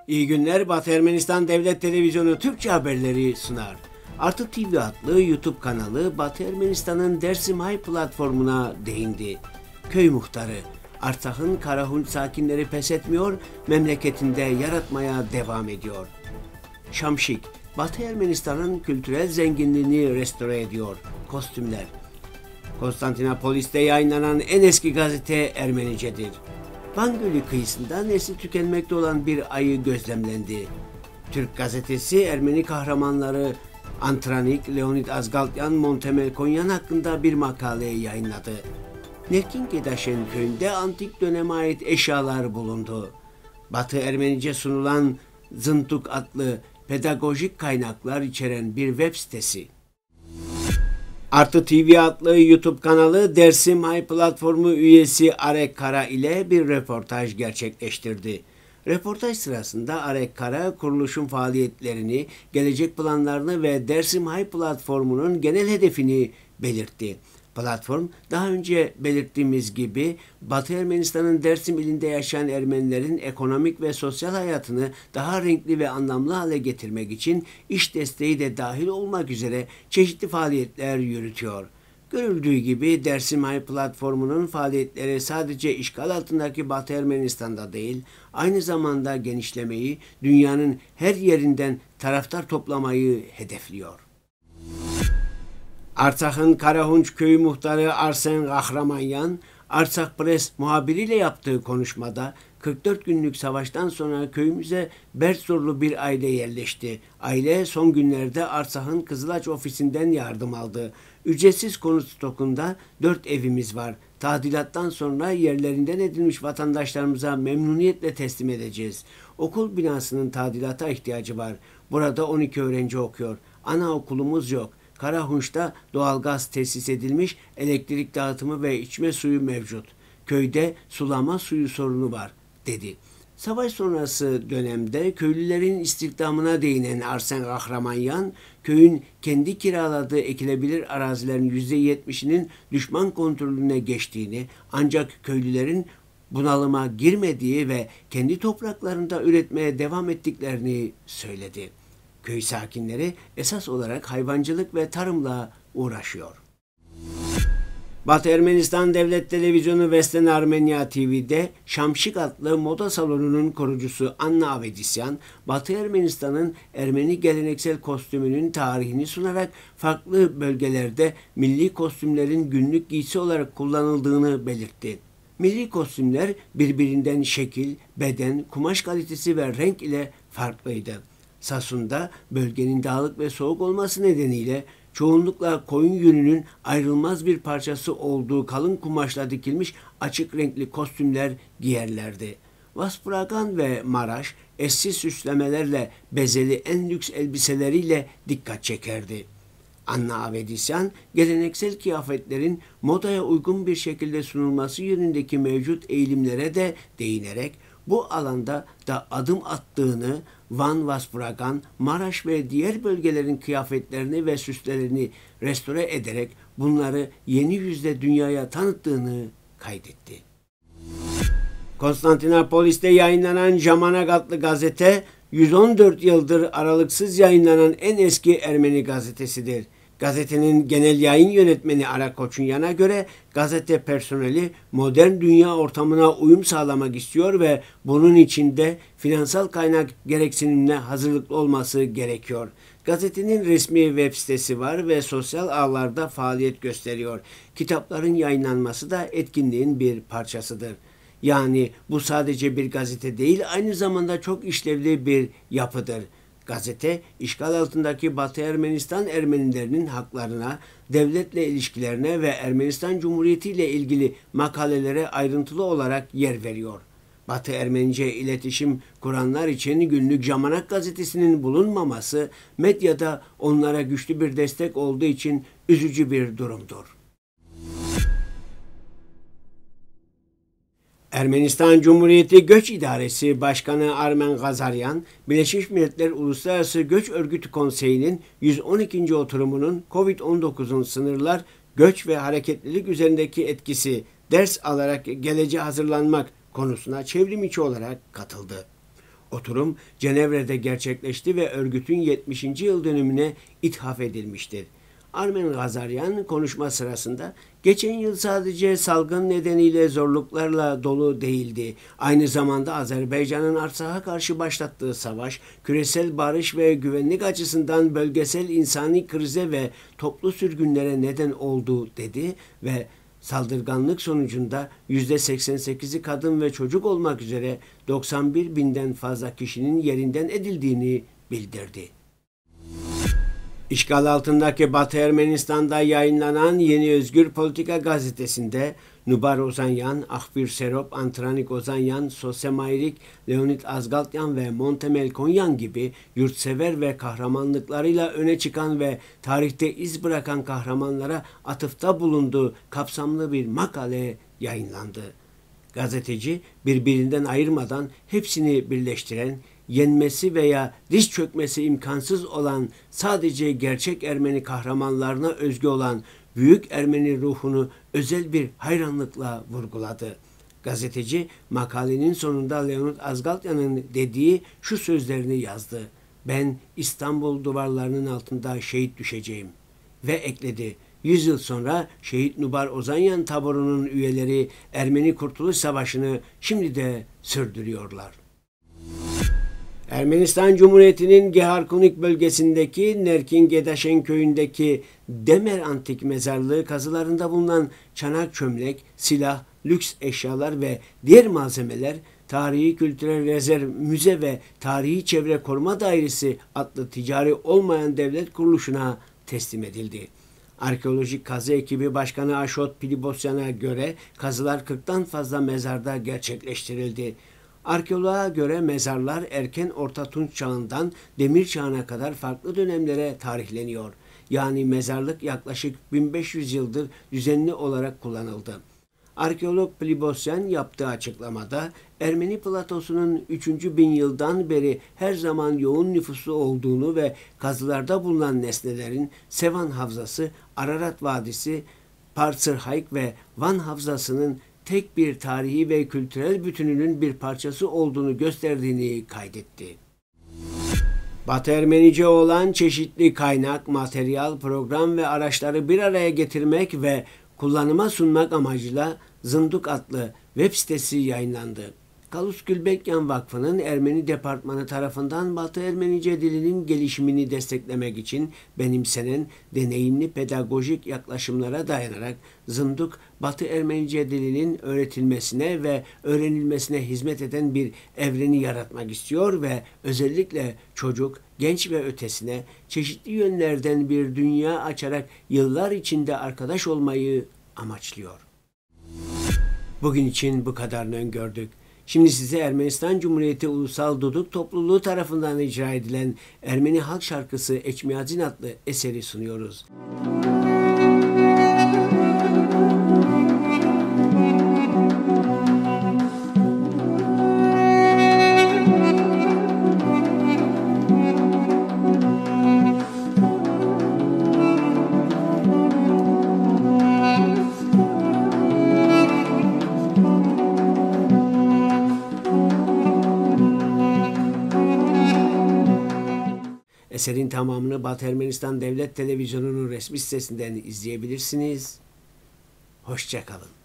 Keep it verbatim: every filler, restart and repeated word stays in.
İyi günler, Batı Ermenistan Devlet Televizyonu Türkçe haberleri sunar. Artı T V adlı YouTube kanalı Batı Ermenistan'ın Dersim Hay platformuna değindi. Köy muhtarı, Artsak'ın Karahunç sakinleri pes etmiyor, memleketinde yaratmaya devam ediyor. Şamşik, Batı Ermenistan'ın kültürel zenginliğini restore ediyor. Kostümler, Konstantinopolis'te yayınlanan en eski gazete Ermenicedir. Van Gölü kıyısında nesli tükenmekte olan bir ayı gözlemlendi. Türk gazetesi Ermeni kahramanları Antranik, Leonid Azgaltyan, Montemel Konyan hakkında bir makale yayınladı. Nerkingedaşen köyünde antik döneme ait eşyalar bulundu. Batı Ermenice sunulan Zıntuk adlı pedagojik kaynaklar içeren bir web sitesi. Artı T V adlı YouTube kanalı Dersim Hay platformu üyesi Arek Kara ile bir röportaj gerçekleştirdi. Röportaj sırasında Arek Kara kuruluşun faaliyetlerini, gelecek planlarını ve Dersim Hay platformunun genel hedefini belirtti. Platform, daha önce belirttiğimiz gibi Batı Ermenistan'ın Dersim ilinde yaşayan Ermenilerin ekonomik ve sosyal hayatını daha renkli ve anlamlı hale getirmek için iş desteği de dahil olmak üzere çeşitli faaliyetler yürütüyor. Görüldüğü gibi Dersim Hay platformunun faaliyetleri sadece işgal altındaki Batı Ermenistan'da değil, aynı zamanda genişlemeyi, dünyanın her yerinden taraftar toplamayı hedefliyor. Artsak'ın Karahunç köyü muhtarı Arsen Gahramanyan, Artsak Press muhabiriyle yaptığı konuşmada kırk dört günlük savaştan sonra köyümüze Bertzorlu bir aile yerleşti. Aile son günlerde Artsak'ın Kızılaç ofisinden yardım aldı. Ücretsiz konut stokunda dört evimiz var. Tadilattan sonra yerlerinden edilmiş vatandaşlarımıza memnuniyetle teslim edeceğiz. Okul binasının tadilata ihtiyacı var. Burada on iki öğrenci okuyor. Anaokulumuz yok. Karahunç'ta doğalgaz tesis edilmiş, elektrik dağıtımı ve içme suyu mevcut. Köyde sulama suyu sorunu var, dedi. Savaş sonrası dönemde köylülerin istihdamına değinen Arsen Gahramanyan, köyün kendi kiraladığı ekilebilir arazilerin yüzde yetmişinin düşman kontrolüne geçtiğini, ancak köylülerin bunalıma girmediği ve kendi topraklarında üretmeye devam ettiklerini söyledi. Köy sakinleri esas olarak hayvancılık ve tarımla uğraşıyor. Batı Ermenistan Devlet Televizyonu Western Armenia T V'de Şamşik adlı moda salonunun kurucusu Anna Avedisyan, Batı Ermenistan'ın Ermeni geleneksel kostümünün tarihini sunarak farklı bölgelerde milli kostümlerin günlük giysi olarak kullanıldığını belirtti. Milli kostümler birbirinden şekil, beden, kumaş kalitesi ve renk ile farklıydı. Sasun'da bölgenin dağlık ve soğuk olması nedeniyle çoğunlukla koyun yününün ayrılmaz bir parçası olduğu kalın kumaşla dikilmiş açık renkli kostümler giyerlerdi. Vaspragan ve Maraş eşsiz süslemelerle bezeli en lüks elbiseleriyle dikkat çekerdi. Anna Avedisyan, geleneksel kıyafetlerin modaya uygun bir şekilde sunulması yönündeki mevcut eğilimlere de değinerek bu alanda da adım attığını, Van, Vaspragan, Maraş ve diğer bölgelerin kıyafetlerini ve süslerini restore ederek bunları yeni yüzle dünyaya tanıttığını kaydetti. Konstantinopolis'te yayınlanan Jamanak adlı gazete, yüz on dört yıldır aralıksız yayınlanan en eski Ermeni gazetesidir. Gazetenin genel yayın yönetmeni Ara Koçunyan'a göre gazete personeli modern dünya ortamına uyum sağlamak istiyor ve bunun için de finansal kaynak gereksinimine hazırlıklı olması gerekiyor. Gazetenin resmi web sitesi var ve sosyal ağlarda faaliyet gösteriyor. Kitapların yayınlanması da etkinliğin bir parçasıdır. Yani bu sadece bir gazete değil, aynı zamanda çok işlevli bir yapıdır. Gazete, işgal altındaki Batı Ermenistan Ermenilerinin haklarına, devletle ilişkilerine ve Ermenistan Cumhuriyeti ile ilgili makalelere ayrıntılı olarak yer veriyor. Batı Ermenice iletişim kuranlar için günlük Jamanak gazetesinin bulunmaması, medyada onlara güçlü bir destek olduğu için üzücü bir durumdur. Ermenistan Cumhuriyeti Göç İdaresi Başkanı Armen Gazaryan, Birleşmiş Milletler Uluslararası Göç Örgütü Konseyi'nin yüz on ikinci oturumunun kovid on dokuzun sınırlar, göç ve hareketlilik üzerindeki etkisi ders alarak geleceğe hazırlanmak konusuna çevrim içi olarak katıldı. Oturum Cenevre'de gerçekleşti ve örgütün yetmişinci yıl dönümüne ithaf edilmiştir. Armen Gazaryan konuşma sırasında geçen yıl sadece salgın nedeniyle zorluklarla dolu değildi. Aynı zamanda Azerbaycan'ın Artsak'a karşı başlattığı savaş, küresel barış ve güvenlik açısından bölgesel insani krize ve toplu sürgünlere neden oldu dedi ve saldırganlık sonucunda yüzde seksen sekizi kadın ve çocuk olmak üzere doksan bir binden fazla kişinin yerinden edildiğini bildirdi. İşgal altındaki Batı Ermenistan'da yayınlanan Yeni Özgür Politika gazetesinde Nubar Ozanyan, Ahbir Serop, Antranik Ozanyan, Sosemayrik, Leonid Azgaltyan ve Montemel Konyan gibi yurtsever ve kahramanlıklarıyla öne çıkan ve tarihte iz bırakan kahramanlara atıfta bulunduğu kapsamlı bir makale yayınlandı. Gazeteci birbirinden ayırmadan hepsini birleştiren, yenmesi veya diz çökmesi imkansız olan sadece gerçek Ermeni kahramanlarına özgü olan büyük Ermeni ruhunu özel bir hayranlıkla vurguladı. Gazeteci makalenin sonunda Leonid Azgaltyan'ın dediği şu sözlerini yazdı. Ben İstanbul duvarlarının altında şehit düşeceğim. Ve ekledi. Yüz yıl sonra Şehit Nubar Ozanyan taborunun üyeleri Ermeni Kurtuluş Savaşı'nı şimdi de sürdürüyorlar. Ermenistan Cumhuriyeti'nin Geharkunik bölgesindeki Nerkin Gedaşen köyündeki Demer Antik Mezarlığı kazılarında bulunan çanak çömlek, silah, lüks eşyalar ve diğer malzemeler Tarihi Kültürel Rezerv Müze ve Tarihi Çevre Koruma Dairesi adlı ticari olmayan devlet kuruluşuna teslim edildi. Arkeolojik Kazı Ekibi Başkanı Aşot Pilibosyan'a göre kazılar kırktan fazla mezarda gerçekleştirildi. Arkeoloğa göre mezarlar erken Orta Tunç Çağı'ndan Demir Çağı'na kadar farklı dönemlere tarihleniyor. Yani mezarlık yaklaşık bin beş yüz yıldır düzenli olarak kullanıldı. Arkeolog Pilibosyan yaptığı açıklamada Ermeni platosunun üçüncü bin yıldan beri her zaman yoğun nüfuslu olduğunu ve kazılarda bulunan nesnelerin Sevan Havzası, Ararat Vadisi, Parsırhayk ve Van Havzası'nın tek bir tarihi ve kültürel bütününün bir parçası olduğunu gösterdiğini kaydetti. Batı Ermenice olan çeşitli kaynak, materyal, program ve araçları bir araya getirmek ve kullanıma sunmak amacıyla Zınduk adlı web sitesi yayınlandı. Kalus Gülbekyan Vakfı'nın Ermeni Departmanı tarafından Batı Ermenice dilinin gelişimini desteklemek için benimsenen deneyimli pedagojik yaklaşımlara dayanarak Zınduk, Batı Ermenice dilinin öğretilmesine ve öğrenilmesine hizmet eden bir evreni yaratmak istiyor ve özellikle çocuk, genç ve ötesine çeşitli yönlerden bir dünya açarak yıllar içinde arkadaş olmayı amaçlıyor. Bugün için bu kadarını öngördük. Şimdi size Ermenistan Cumhuriyeti Ulusal Duduk Topluluğu tarafından icra edilen Ermeni halk şarkısı Eçmiyadzin adlı eseri sunuyoruz. Eserin tamamını Batı Ermenistan Devlet Televizyonu'nun resmi sitesinden izleyebilirsiniz. Hoşça kalın.